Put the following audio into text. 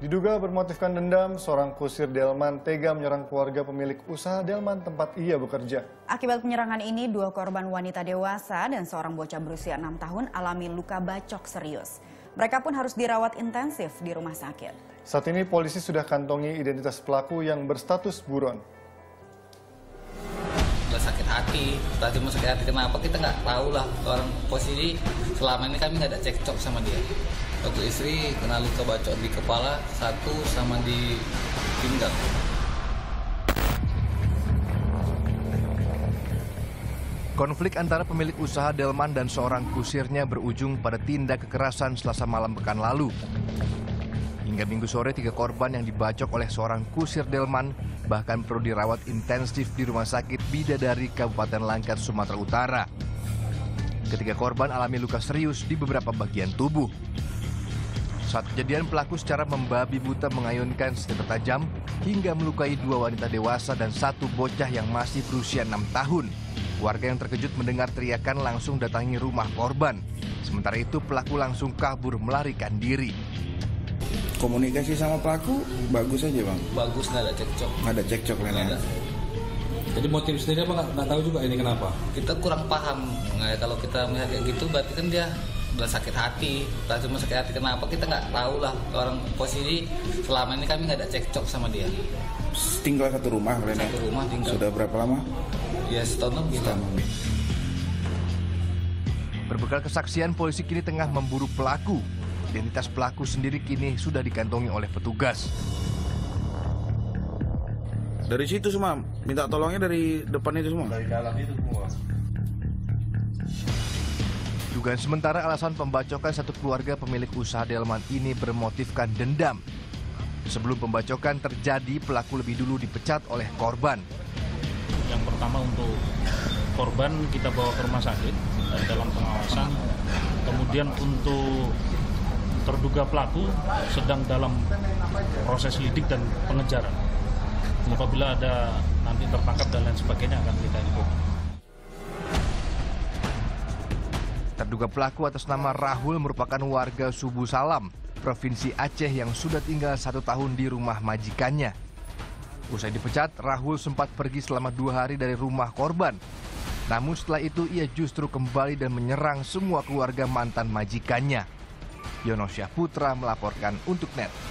Diduga bermotifkan dendam, seorang kusir delman tega menyerang keluarga pemilik usaha delman tempat ia bekerja. Akibat penyerangan ini, 2 korban wanita dewasa dan seorang bocah berusia 6 tahun alami luka bacok serius. Mereka pun harus dirawat intensif di rumah sakit. Saat ini polisi sudah kantongi identitas pelaku yang berstatus buron. Udah sakit hati, tadi mau sakit hati kenapa kita nggak tahu lah. Orang posisi selama ini kami nggak ada cekcok sama dia. Satu istri kena luka bacok di kepala, satu sama di pinggang. Konflik antara pemilik usaha delman dan seorang kusirnya berujung pada tindak kekerasan Selasa malam pekan lalu. Hingga Minggu sore 3 korban yang dibacok oleh seorang kusir delman bahkan perlu dirawat intensif di Rumah Sakit Bidadari Kabupaten Langkat, Sumatera Utara. Ketiga korban alami luka serius di beberapa bagian tubuh. Saat kejadian, pelaku secara membabi buta mengayunkan senjata tajam hingga melukai 2 wanita dewasa dan 1 bocah yang masih berusia 6 tahun. Warga yang terkejut mendengar teriakan langsung datangi rumah korban. Sementara itu pelaku langsung kabur melarikan diri. Komunikasi sama pelaku bagus aja bang? Bagus, nggak ada cekcok. Nggak ada cekcok lah ya? Jadi motif sendiri apa nggak tahu juga ini kenapa? Kita kurang paham. Nah, kalau kita melihat kayak gitu berarti kan dia udah sakit hati. Tadi mau sakit hati kenapa kita nggak tahu lah. Orang posisi selama ini kami nggak ada cekcok sama dia. Tinggal satu rumah kalian ya? Satu rumah tinggal. Sudah berapa lama? Ya setahun lebih. Berbekal kesaksian, polisi kini tengah memburu pelaku. Identitas pelaku sendiri kini sudah dikantongi oleh petugas. Dari situ semua, minta tolongnya dari depan itu semua? Dari dalam itu semua. Dugaan sementara alasan pembacokan satu keluarga pemilik usaha delman ini bermotifkan dendam. Sebelum pembacokan terjadi, pelaku lebih dulu dipecat oleh korban. Yang pertama untuk korban kita bawa ke rumah sakit dalam pengawasan. Kemudian untuk terduga pelaku sedang dalam proses lidik dan pengejaran. Apabila ada nanti tertangkap dan lain sebagainya akan kita info. Terduga pelaku atas nama Rahul merupakan warga Subu Salam, Provinsi Aceh yang sudah tinggal 1 tahun di rumah majikannya. Usai dipecat, Rahul sempat pergi selama 2 hari dari rumah korban. Namun setelah itu ia justru kembali dan menyerang semua keluarga mantan majikannya. Yonosya Putra melaporkan untuk NET.